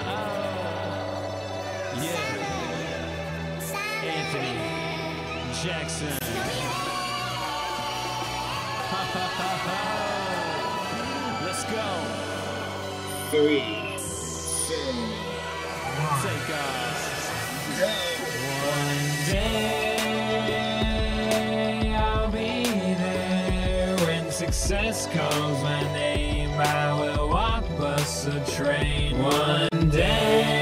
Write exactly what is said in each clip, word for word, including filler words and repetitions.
Jackson. Let's go. Three, two, one. Take off. Go. One day I'll be there when success calls my name. I will walk, bus, a train. One day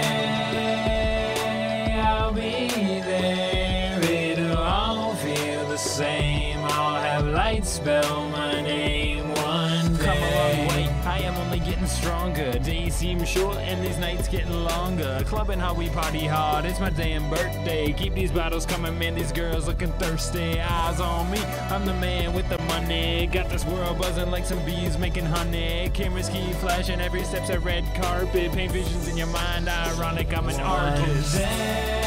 I'll be there. It'll all feel the same. I'll have lights spell my name. One day. Come a long way. I am only getting stronger. Days seem short and these nights getting longer. Clubbing how we party hard. It's my damn birthday. Keep these bottles coming, man. These girls looking thirsty. Eyes on me. I'm the man with the money. Got this world buzzing like some bees making honey. Cameras keep flashing. Every step's a red carpet. Paint visions in your mind. Ironic, I'm an artist. One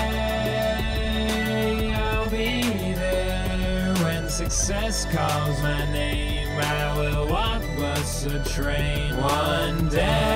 day I'll be there when success calls my name. I will walk, bus, a train. One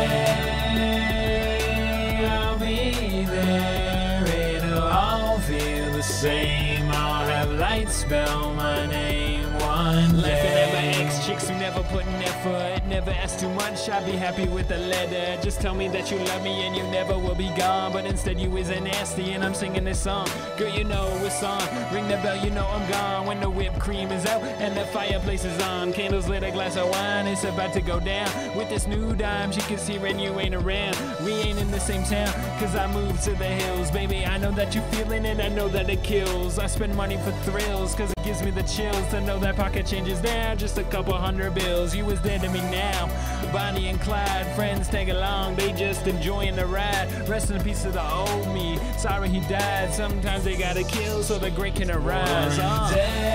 day I'll be there. It'll all feel the same. I'll have lights spell my name. One day. Laughing at my ex-chicks who never put in effort. Never ask too much, I'd be happy with a letter. Just tell me that you love me and you never will be gone. But instead you is nasty and I'm singing this song. Girl, you know it's on. Ring the bell, you know I'm gone. When the whipped cream is out and the fireplace is on. Candles lit, a glass of wine, it's about to go down. With this new dime, she can see when you ain't around. We ain't in the same town, cause I moved to the hills. Baby, I know that you feeling it, I know that it kills. I spend money for thrills, cause it gives me the chills to know that pocket change is down. Just a couple hundred bills, you was dead to me now. Bonnie and Clyde, friends tag along, they just enjoying the ride. Rest in peace to the old me, sorry he died. Sometimes they gotta kill so the great can arise. One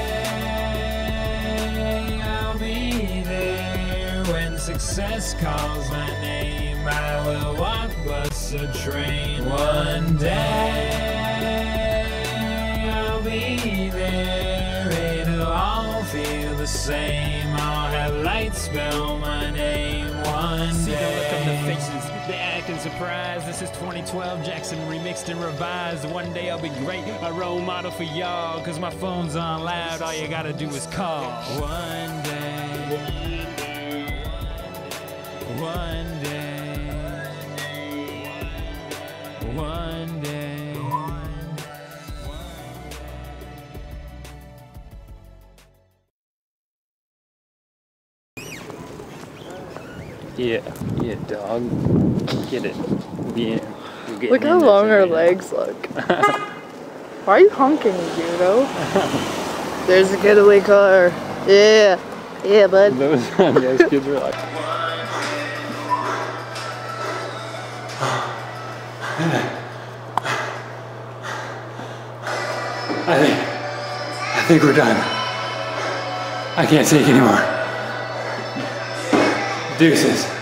day I'll be there when success calls my name. I will walk, bus, a train. One day I'll be there. It'll all feel the same. I'll have lights spell my name. One See day. The look on the faces, they acting surprised. This is twenty twelve, Jackson remixed and revised. One day I'll be great, a role model for y'all. Cause my phone's on loud, all you gotta do is call. One day, one day, one day. Yeah, yeah, dog. Get it. Yeah. Look how long her legs look. Why are you honking, weirdo? There's a getaway car. Yeah. Yeah, bud. Those those kids were like. I think, I think we're done. I can't take anymore. Deuces.